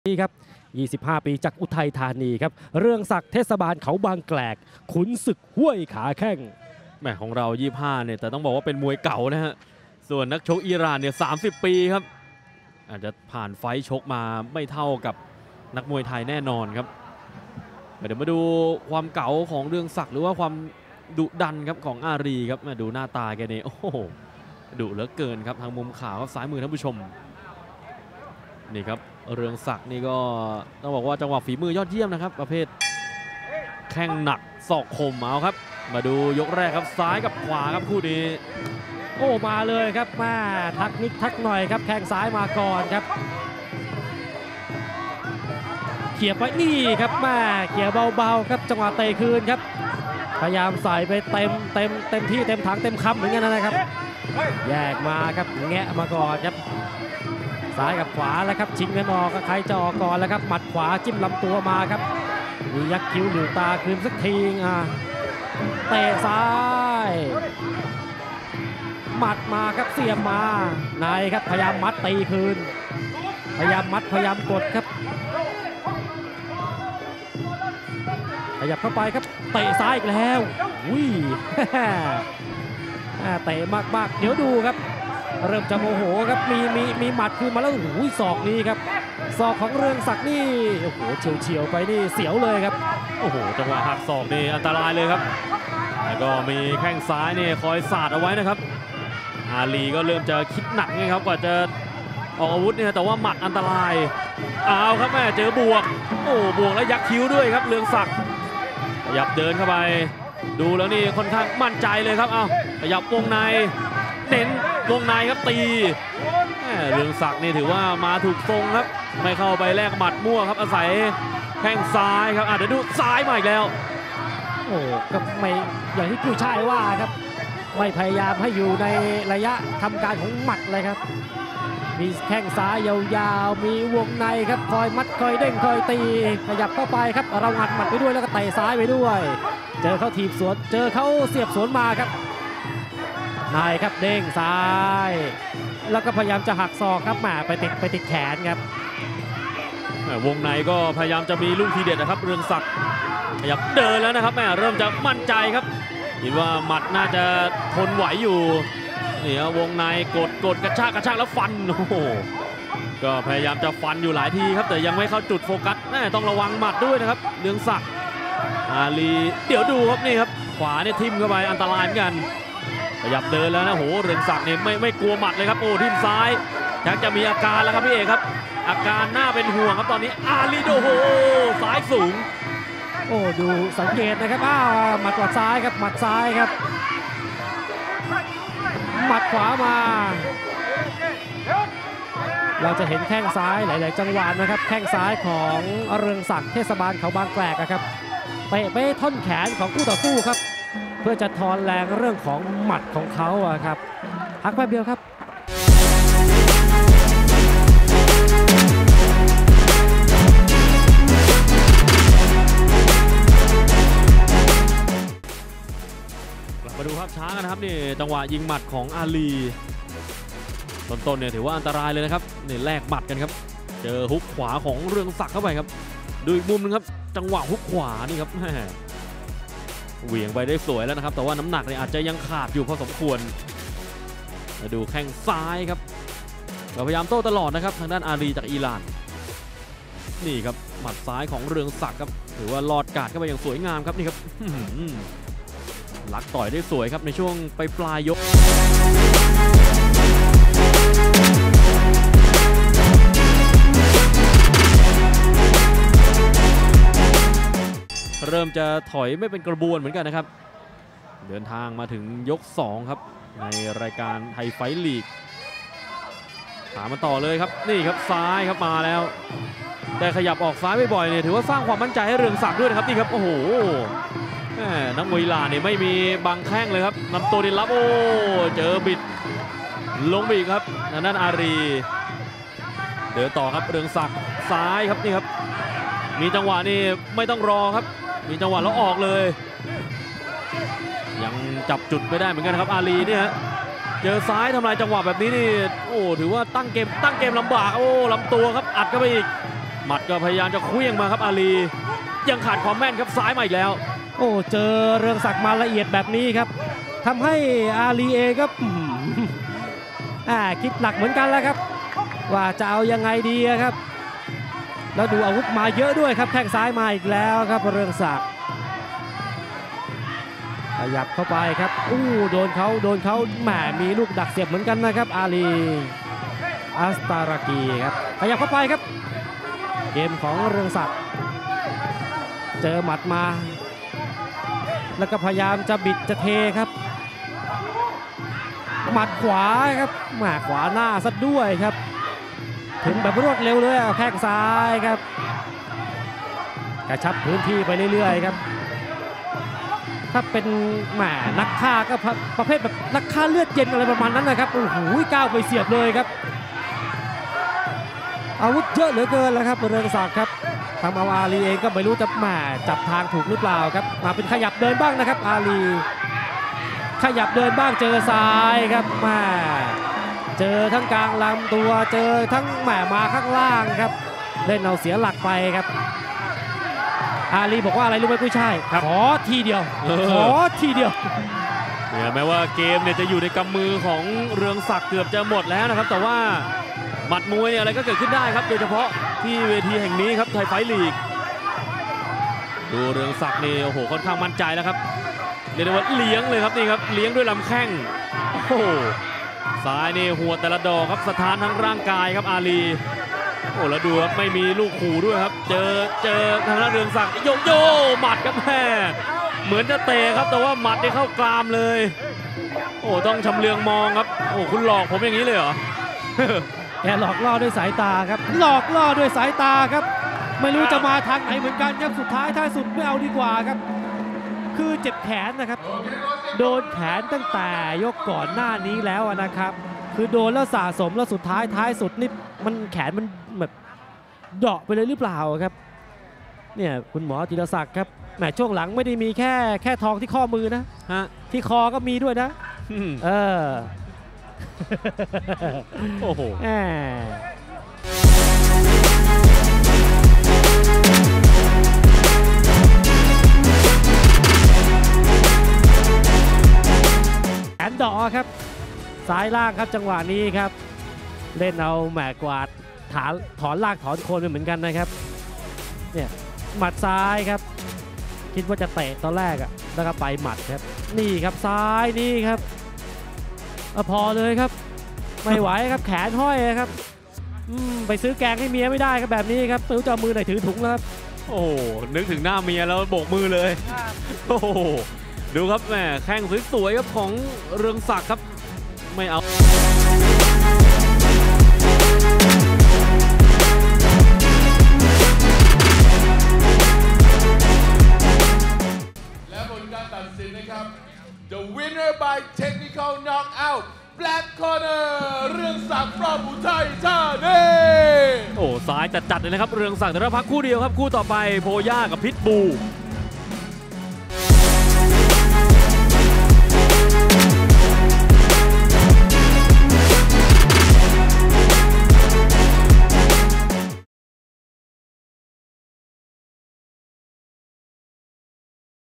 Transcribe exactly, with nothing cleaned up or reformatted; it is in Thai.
นี่ครับยี่สิบห้าปีจากอุทัยธานีครับเรื่องศักดิ์เทศบาลเขาบางแกลกขุนศึกห้วยขาแข้งแหมของเรายี่สิบห้าเนี่ยแต่ต้องบอกว่าเป็นมวยเก่านะฮะส่วนนักชกอิหร่านเนี่ยสามสิบปีครับอาจจะผ่านไฟชกมาไม่เท่ากับนักมวยไทยแน่นอนครับเดี๋ยวมาดูความเก่าของเรื่องศักดิ์หรือว่าความดุดันครับของอารีครับมาดูหน้าตาแกเนี่ยโอ้โหดุเหลือเกินครับทางมุมขาวครับซ้ายมือท่านผู้ชมนี่ครับเรืองศักดิ์นี่ก็ต้องบอกว่าจังหวะฝีมือยอดเยี่ยมนะครับประเภทแข้งหนักศอกคมเอาครับมาดูยกแรกครับซ้ายกับขวาครับคู่นี้โอ้มาเลยครับมาทักนิดทักหน่อยครับแข้งซ้ายมาก่อนครับเขี่ยไปนี่ครับมาเขี่ยเบาๆครับจังหวะเตะคืนครับพยายามใส่ไปเต็มเต็มเต็มที่เต็มถังเต็มคำเหมือนกันนะครับแยกมาครับแงะมาก่อนครับซ้ายกับขวาแล้วครับชิงกันออกใครจะออกก่อนแล้วครับหมัดขวาจิ้มลำตัวมาครับมียักคิ้วหลิวตาคืนสักทีอ่ะเตะซ้ายหมัดมาครับเสียบมาในครับพยายามมัดตีคืนพยายามมัดพยายามกดครับขยับเข้าไปครับเตะซ้ายอีกแล้วอุ้ยเตะมากๆเดี๋ยวดูครับเริ่มจะโมโหครับมีมีมีหมัดคืนมาแล้วโอ้โหศอกนี้ครับศอกของเรืองศักดิ์นี่โอ้โหเฉียวเฉียวไปนี่เสียวเลยครับโอ้โหจังหวะหักศอกนี่อันตรายเลยครับแล้วก็มีแข้งซ้ายนี่คอยสาดเอาไว้นะครับอาลีก็เริ่มจะคิดหนักไงครับกว่าจะออกอาวุธเนี่ยแต่ว่าหมัดอันตรายเอาครับแม่เจอบวกโอ้บวกแล้วยักคิ้วด้วยครับเรืองศักดิ์ขยับเดินเข้าไปดูแล้วนี่ค่อนข้างมั่นใจเลยครับเอาขยับวงในเน้นวงในครับตีเรืองศักดิ์นี่ถือว่ามาถูกทรงครับไม่เข้าไปแลกหมัดมั่วครับอาศัยแข้งซ้ายครับอ่ะเดี๋ยวดูซ้ายมาอีกแล้วโอ้ก็ไม่อย่างที่กู้ชายว่าครับไม่พยายามให้อยู่ในระยะทำการของหมัดเลยครับมีแข้งซ้ายยาวๆมีวงในครับคอยมัดคอยเด้งคอยตีขยับเข้าไปครับเรางัดหมัดไปด้วยแล้วก็เตะซ้ายไปด้วยเจอเขาถีบสวนเจอเขาเสียบสวนมาครับนายครับเด้งซ้ายแล้วก็พยายามจะหักศอกครับแหมไปติดไปติดแขนครับวงในก็พยายามจะมีลูกทีเด็ดนะครับเรืองศักดิ์ขยับเดินแล้วนะครับแหมเริ่มจะมั่นใจครับคิดว่าหมัดน่าจะทนไหวอยู่นี่วงในกดกดกระชากกระชากแล้วฟันโอ้โหก็พยายามจะฟันอยู่หลายทีครับแต่ยังไม่เข้าจุดโฟกัสแม่ต้องระวังหมัดด้วยนะครับเรืองศักดิ์อาลีเดี๋ยวดูครับนี่ครับขวาเนี่ยทิ่มเข้าไปอันตรายเหมือนกันขยับเดินแล้วนะโหเรืองศักดิ์เนี่ยไม่ไม่กลัวหมัดเลยครับโอ้ทิ่มซ้ายชักจะมีอาการแล้วครับพี่เอกครับอาการน่าเป็นห่วงครับตอนนี้อาลีโดโหซ้ายสูงโอ้ดูสังเกตนะครับอ้าวหมัดขวาซ้ายครับหมัดซ้ายครับหมัดขวามาเราจะเห็นแข้งซ้ายหลายๆจังหวะนะครับแข้งซ้ายของเรืองศักดิ์เทศบาลเขาบางแกลกนะครับเตะไปท่อนแขนของคู่ต่อสู้ครับเพื่อจะทอนแรงเรื่องของหมัดของเขาอะครับพักแป๊บเดียวครับมาดูภาพช้ากันนะครับนี่จังหวะยิงหมัดของอาลีต้นๆเนี่ยถือว่าอันตรายเลยนะครับนี่แลกหมัดกันครับเจอฮุกขวาของเรืองศักดิ์เข้าไปครับดูอีกมุมนึงครับจังหวะฮุกขวานี่ครับเหวี่ยงไปได้สวยแล้วนะครับแต่ว่าน้ำหนักเนี่ยอาจจะยังขาดอยู่พอสมควรมาดูแข้งซ้ายครับพยายามโต้ตลอดนะครับทางด้านอาลีจากอิหร่านนี่ครับหมัดซ้ายของเรืองศักดิ์ครับถือว่าลอดกาดเข้าไปอย่างสวยงามครับนี่ครับลักต่อยได้สวยครับในช่วงไปปลายยกเริ่มจะถอยไม่เป็นกระบวนเหมือนกันนะครับเดินทางมาถึงยกสองครับในรายการไทยไฟท์ลีกถามมาต่อเลยครับนี่ครับซ้ายครับมาแล้วแต่ขยับออกซ้ายบ่อยๆเนี่ยถือว่าสร้างความมั่นใจให้เรืองศักดิ์ด้วยนะครับนี่ครับโอ้โหนักมวยลาเนี่ยไม่มีบังแข้งเลยครับนำตัวดินรับโอ้เจอบิดลงบีกครับนั่นอารีเดินต่อครับเรืองศักดิ์ซ้ายครับนี่ครับมีจังหวะนี่ไม่ต้องรอครับมีจังหวะแล้วออกเลยยังจับจุดไม่ได้เหมือนกันครับอาลีเนี่ยเจอซ้ายทำลายจังหวะแบบนี้นี่โอ้ถือว่าตั้งเกมตั้งเกมลำบากโอ้ลำตัวครับอัดเข้าไปอีกหมัดก็พยายามจะเคลื่องมาครับอาลียังขาดความแม่นครับซ้ายมาอีกแล้วโอ้เจอเรืองศักดิ์มาละเอียดแบบนี้ครับทำให้อาลีเองครับอ่าคิดหนักเหมือนกันแล้วครับว่าจะเอายังไงดีครับแล้วดูอาวุธมาเยอะด้วยครับแข้งซ้ายมาอีกแล้วครับเรืองศักดิ์ขยับเข้าไปครับอู้โดนเขาโดนเขาแหมมีลูกดักเสียบเหมือนกันนะครับอาลีอัสตารากีครับขยับเข้าไปครับเกมของเรืองศักดิ์เจอหมัดมาแล้วก็พยายามจะบิดจะเทครับหมัดขวาครับหมัดขวาหน้าซะด้วยครับถึงแบบรวดเร็วเลยแข้งซ้ายครับกระชับพื้นที่ไปเรื่อยๆครับถ้าเป็นแหมนักฆ่าก็ประเภทแบบนักฆ่าเลือดเย็นอะไรประมาณนั้นนะครับโอ้โหก้าวไปเสียบเลยครับอาวุธเยอะเหลือเกินแล้วครับเรืองศักดิ์ครับทำเอาอาลีเองก็ไม่รู้จะแหมจับทางถูกหรือเปล่าครับมาเป็นขยับเดินบ้างนะครับอาลีขยับเดินบ้างเจอซ้ายครับแหมเจอทั้งกลางลำตัวเจอทั้งแหมมาข้างล่างครับเล่นเอาเสียหลักไปครับอาลีบอกว่าอะไรรู้ไหมกุ้ยช่ายขอทีเดียวขอทีเดียวเนี่ยแม้ว่าเกมเนี่ยจะอยู่ในกำมือของเรืองศักดิ์เกือบจะหมดแล้วนะครับแต่ว่าหมัดมวยอะไรก็เกิดขึ้นได้ครับโดยเฉพาะที่เวทีแห่งนี้ครับไทยไฟท์ลีกดูเรืองศักดิ์นี่โอ้โหค่อนข้างมั่นใจแล้วครับเรียกได้ว่าเลี้ยงเลยครับนี่ครับเลี้ยงด้วยลำแข้งโอ้โหซ้ายนี่หัวแต่ละดอกครับสถานทั้งร่างกายครับอาลีโอ้แล้วดูครับไม่มีลูกขู่ด้วยครับเจอเจอทางด้านเรืองศักดิ์โยโย่หมัดครับแม่เหมือนจะเตะครับแต่ว่าหมัดได้เข้ากรามเลยโอ้ต้องชำเลืองมองครับโอ้คุณหลอกผมอย่างนี้เลยเหรอแกหลอกล่อด้วยสายตาครับหลอกล่อด้วยสายตาครับไม่รู้จะมาทางไหนเหมือนกันครับสุดท้ายท้ายสุดไม่เอาดีกว่าครับคือเจ็บแขนนะครับโดนแขนตั้งแต่ยกก่อนหน้านี้แล้วนะครับคือโดนแล้วสะสมแล้วสุดท้ายท้ายสุดนี่มันแขนมันแบบเดาะไปเลยหรือเปล่าครับเนี่ยคุณหมอธีรศักดิ์ครับแหมช่วงหลังไม่ได้มีแค่แค่ทองที่ข้อมือนะฮะที่คอก็มีด้วยนะเออโอ้โหแขนดอกครับซ้ายล่างครับจังหวะนี้ครับเล่นเอาแหมกวาดถอนถอนลากถอนโคนไปเหมือนกันนะครับเนี่ยหมัดซ้ายครับคิดว่าจะเตะตอนแรกอะแล้วก็ไปหมัดครับนี่ครับซ้ายนี่ครับพอเลยครับไม่ไหวครับแขนห้อยครับไปซื้อแกงให้เมียไม่ได้ครับแบบนี้ครับไม่รู้จะมือไหนถือถุงแล้วครับโอ้นึกถึงหน้าเมียแล้วโบกมือเลยโอ้ดูครับแหมแข้งสวยๆครับของเรืองศักดิ์ครับไม่เอาและผลการตัดสินนะครับ The winner by technical knockout Black Corner เรืองศักดิ์ from อุทัยธานีโอ้ซ้ายจัดๆเลยนะครับเรืองศักดิ์แต่ละพักคู่เดียวครับคู่ต่อไปโพย่ากับพิษบู